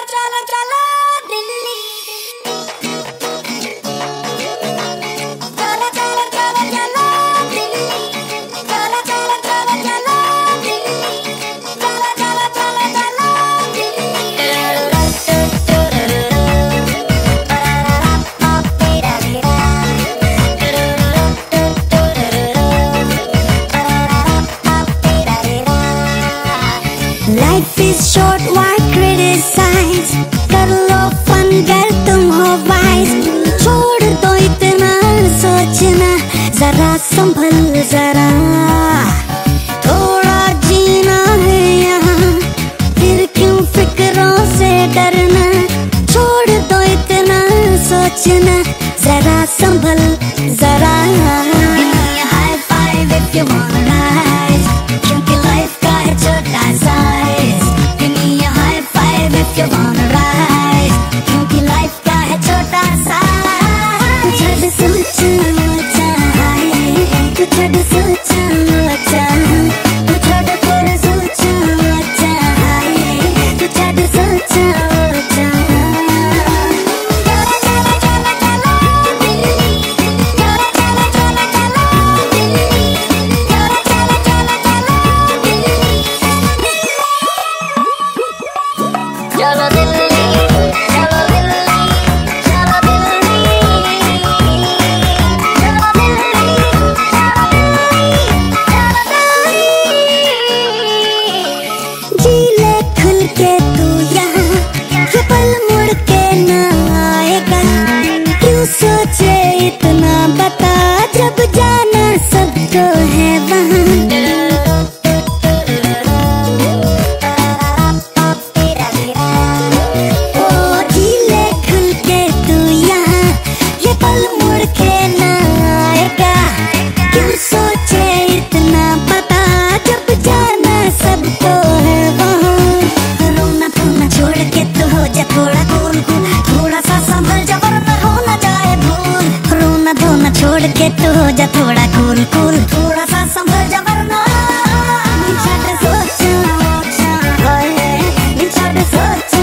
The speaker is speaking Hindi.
चलो चलो दिल्ली, चलो चलो चलो चलो दिल्ली, चलो चलो चलो चलो दिल्ली, चलो चलो चलो चलो Life is short, why criticize? कर लो फन गर तुम हो वाइज, छोड़ दो इतना सोचना, जरा संभल जरा, थोड़ा जीना है यहाँ, फिर क्यों फिक्रों से डरना, छोड़ दो इतना सोचना, जरा संभल जरा। Give me a high five if you wanna rise, क्योंकि life का है छोटा size. Give me a high five if you wanna rise, क्योंकि life का है छोटा size. तू छड़ सोचा अच्छा है, तू छड़ सोचा अच्छा, तू छड़ पर सोचा अच्छा है, तू छड़ सोचा अच्छा। चलो चलो चलो चलो दिल्ली, चलो चलो चलो चलो दिल्ली, चलो चलो चलो चलो दिल्ली, चलो दिल्ली, चलो दिल्ली, चलो दिल्ली, चलो दिल्ली, जी ले खुल के तू यहाँ, ये पल मुड़ के ना आएगा, क्यों सोचे इतना बता, जब जाना सब तो है वहाँ। ओ जी ले खुल के तू यहाँ, ये पल मुड़ के ना आएगा, क्यों सोचे इतना बता, जब जाना सब तो है वहाँ। रोना धोना छोड़ के तू हो जा थोड़ा कूल कूल, थोड़ा सा संभल जा वरना हो ना जाए भूल। रोना धोना छोड़ के तू हो जा थोड़ा कूल कूल, थोड़ा सा संभल जा वरना छड़ सोचा अच्छा है, छड़ सोचा